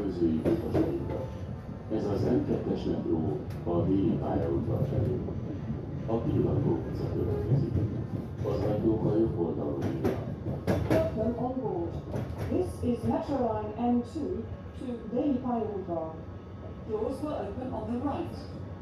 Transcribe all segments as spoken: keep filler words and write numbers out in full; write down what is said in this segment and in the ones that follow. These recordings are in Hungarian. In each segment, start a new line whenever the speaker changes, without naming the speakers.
főzői utasainkra. Ez az M kettes metró a déli pályaudvar felé. A Pillangó utca következik. Az ajtók a jobb oldalon nyílnak.
Welcome on board. This is Metro Line M two to Daily Payaludvar. Doors will open on the right.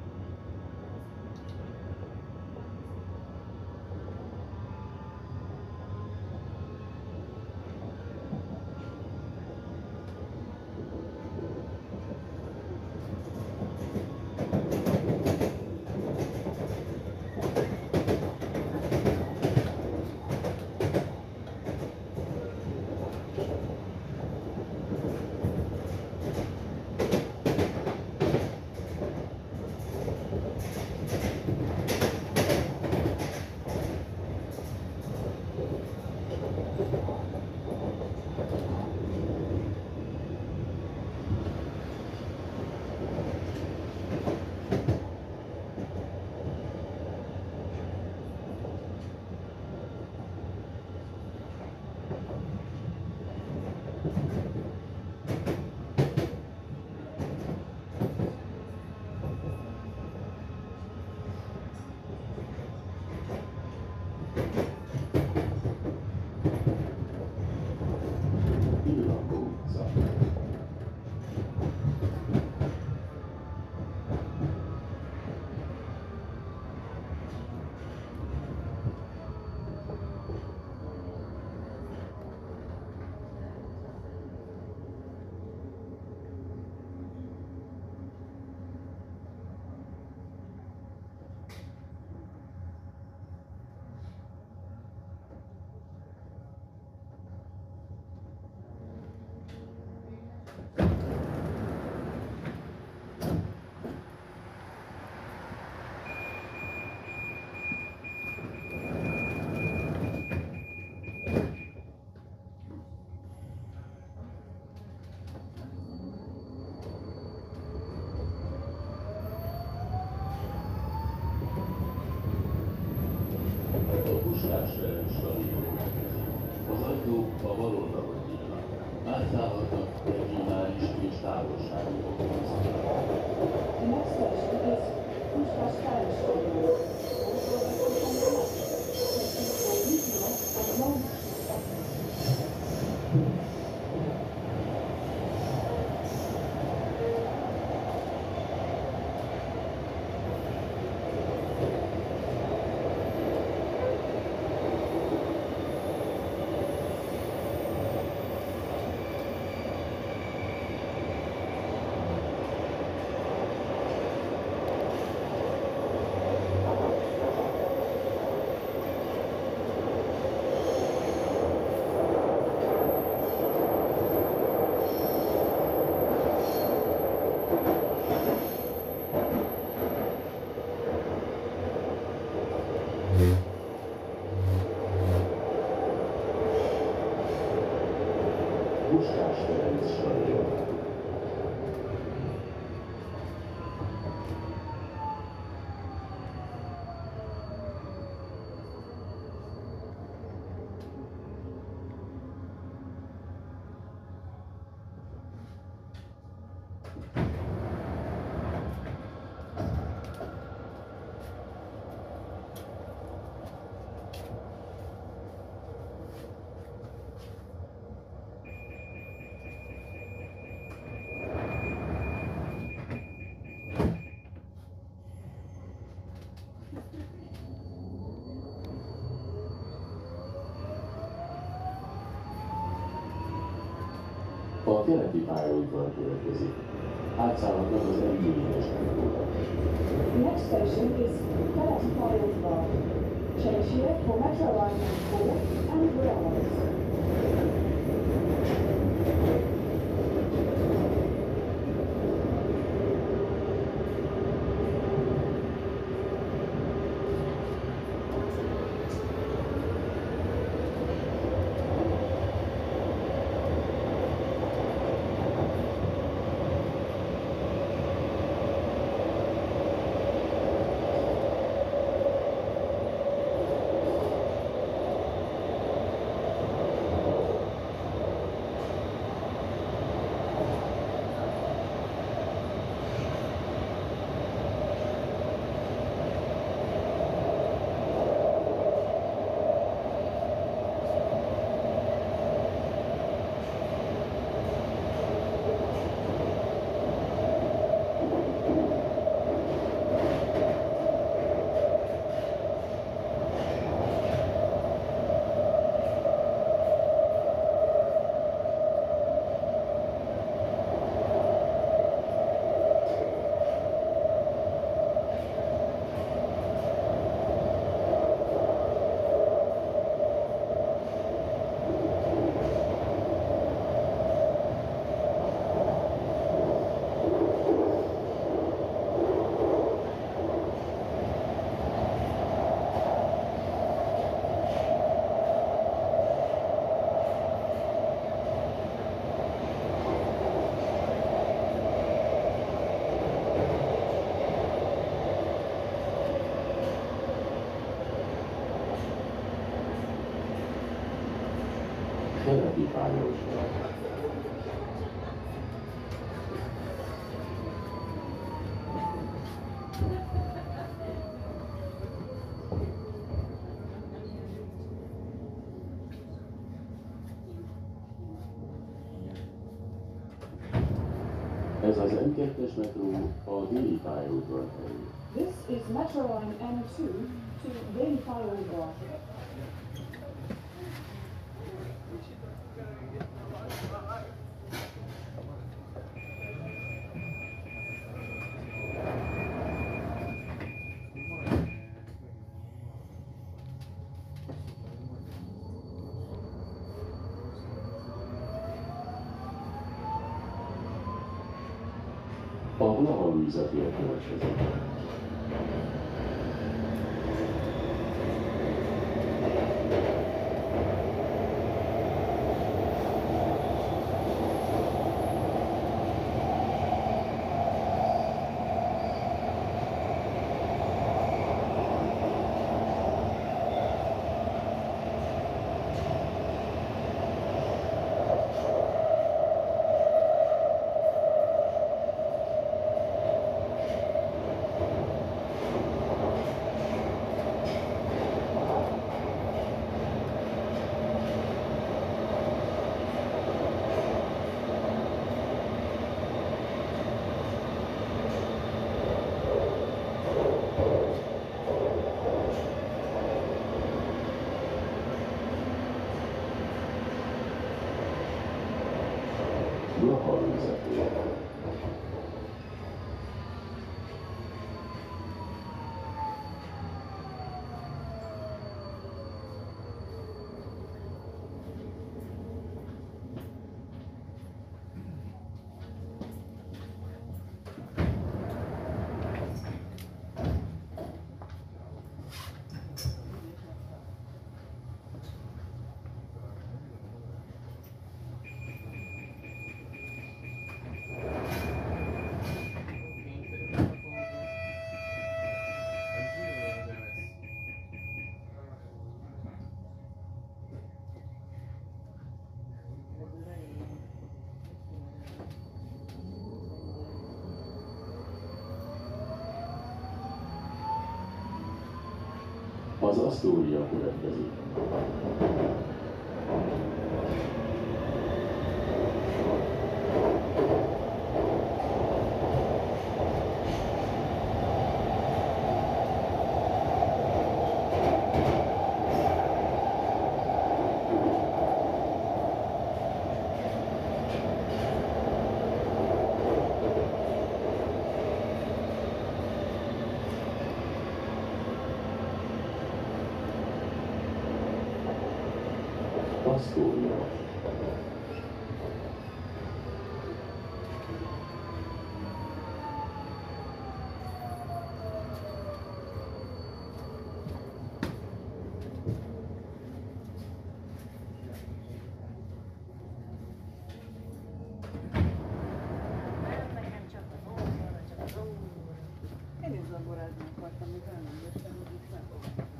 Az ajtók a bal oldalon nyílnak. Átszállhatnak regionális és távolsági autóbuszokra.
The next station is Puskás Pályaudvar. Doors will open on the left. Taking for regional and long-distance buses.
Puskás Ferenc stadion. A keleti pályaudvar következik. Átszállhatnak az M négyes metróra.
The next station is Keleti Pályaudvar. Change here for Metro Line M four and railways.
Keleti pályaudvar. Ez az M kettes metró a déli pályaudvar felé.
This is Metro Line M two to Déli pályaudvar.
A Blaha Lujza tér következik. Blaha Lujza tér. Az Astoria következik. Astoria.
Én is zongorázni akartam, még nem jöttem, hogy itt nem.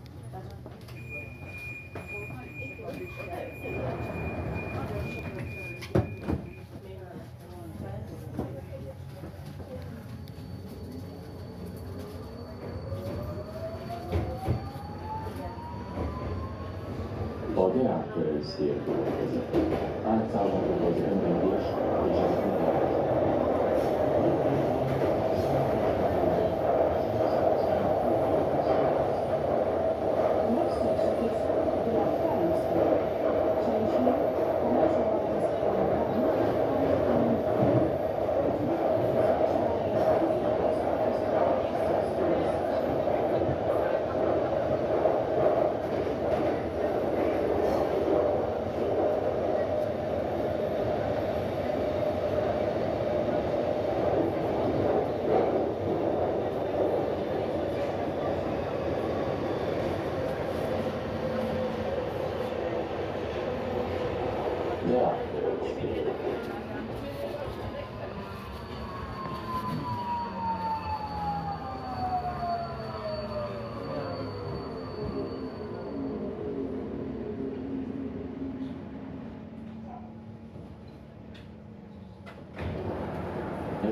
A Deák Ferenc tér következik. Átszállhatok az em egyes és az em kettes.
Next station is Deák Ferenc tér. Change here for Metro Lines M one and M
Deák Ferenc tér.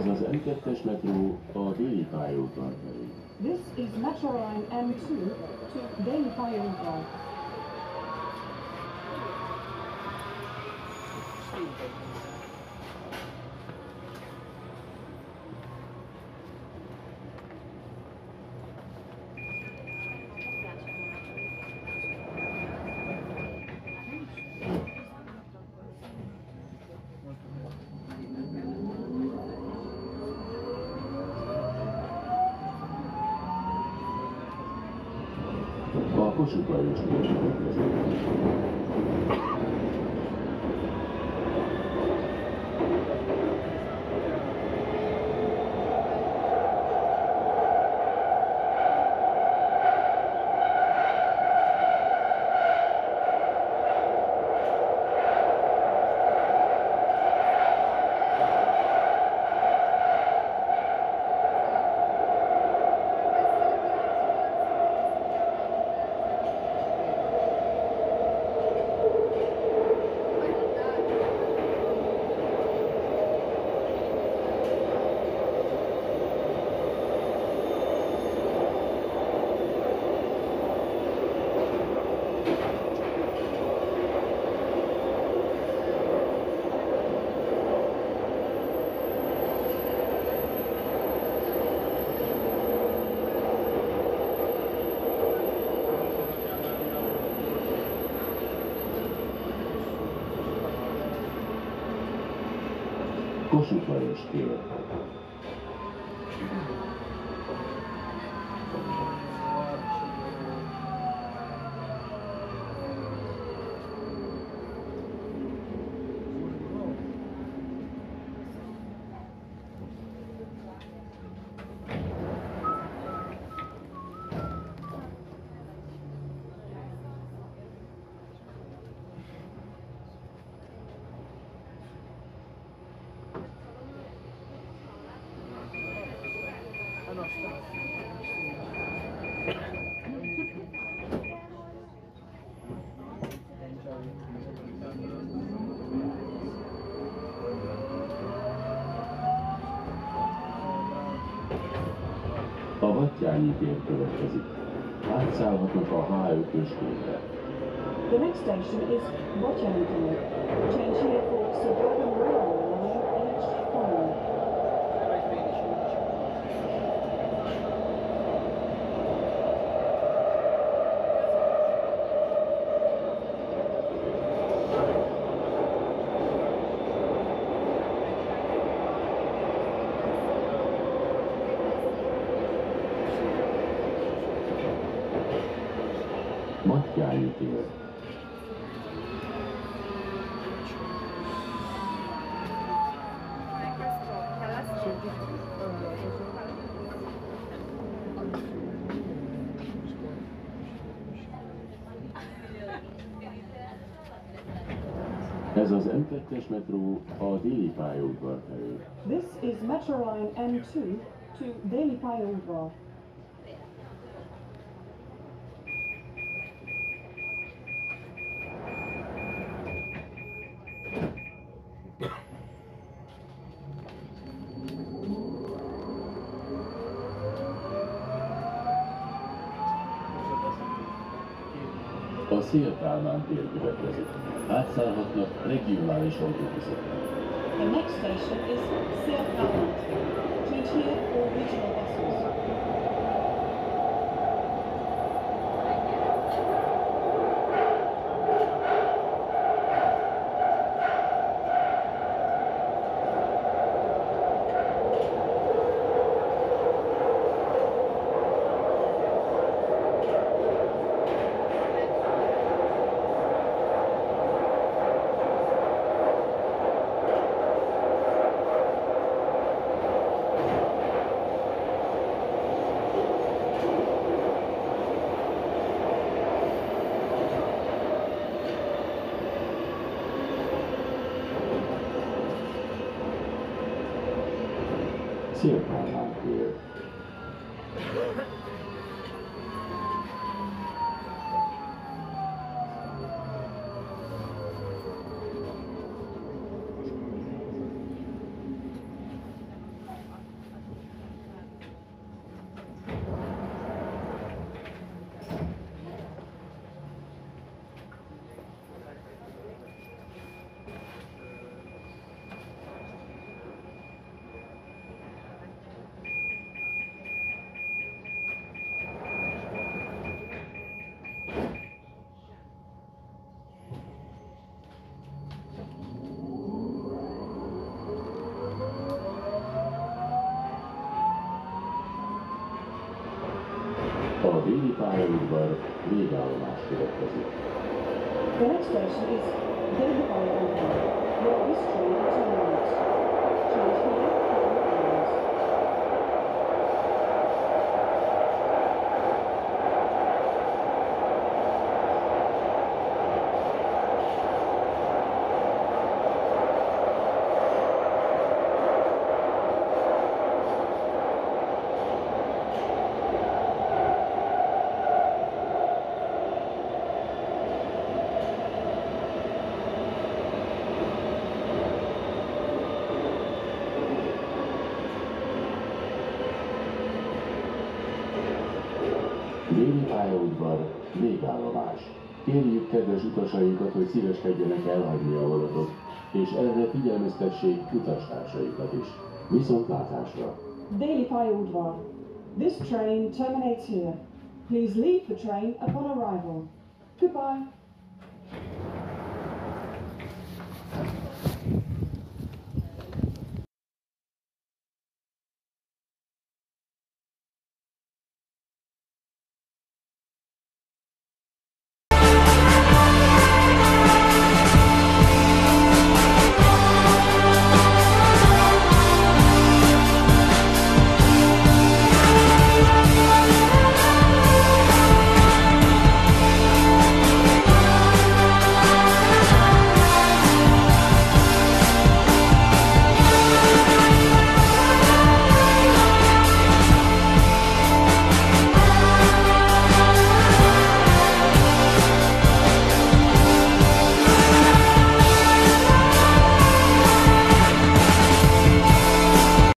Ez az em kettes metró a déli pályaudvar felé.
This is Metro Line M two to Déli pályaudvar.
A Kossuth Lajos tér következik. Kossuth Lajos tér. A Battyányi tér következik. Átszállhatnak a há ötös gépre.
The next station is Battyányi tér. Change here for Suburban Railway Line H four.
Battyányi tér. Ez az em kettes metró a déli pályaudvar felé.
This is Metro Line M two to Déli pályaudvar.
A Széll Kálmán tér következik. Átszállhatnak regionális autóbuszokra.
The next station is Széll Kálmán tér. Change here for regional buses.
Széll Kálmán tér. pályaudvar végállomás következik.
The next station is Daily Pioneer, where this train terminates. Change here for hours.
Déli pályaudvar végállomás. Kérjük kedves utasainkat, hogy szíveskedjenek elhagyni a vonatot, és erre figyelmeztessék utastársaikat is. Viszontlátásra!
Daily Pioneer. This train terminates here. Please leave the train upon arrival. Goodbye.